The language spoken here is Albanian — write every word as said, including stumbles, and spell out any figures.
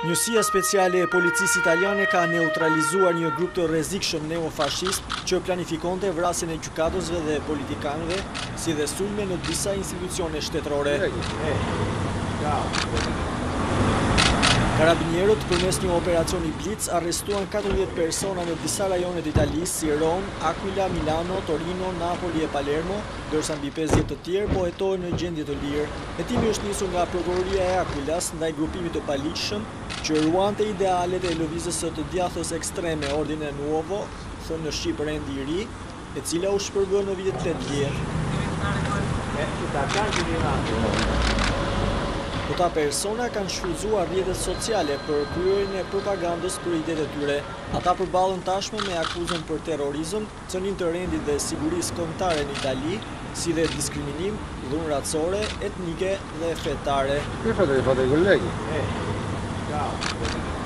Njësia speciale e policisë italiane ka neutralizuar një grup të rrezikshëm neofashist që planifikonte vrasjen e gjykatësve dhe politikanëve, si dhe sulme në disa institucione shtetërore. Karabinierët përmes një operacioni blitz arrestuan katërmbëdhjetë persona në disa rajone të Italisë si Rom, Aquila, Milano, Torino, Napoli e Palermo, ndërsa mbi pesëdhjetë të tjerë po hetohen në gjendje të lirë. Hetimi është nisur nga prokuroria e Aquilas ndaj grupimit të paligjshëm që ruante idealet e lëvizjes së të djathës ekstreme Ordine Nuovo, thënë në shqip Rendi i ri, e cila u shpërgë në vitet tetëdhjetë vjet. Këta persona kanë shfrytzuar rrjetet sociale për kryerjen e propagandës për idetë e tyre. Ata përballen tashmë me akuzën për terrorizëm, cënim të rendit dhe sigurisë kombëtare në Itali, si dhe diskriminim, dhunë racore, etnike dhe fetare. Che fate? Fate i colleghi? Eh, ciao.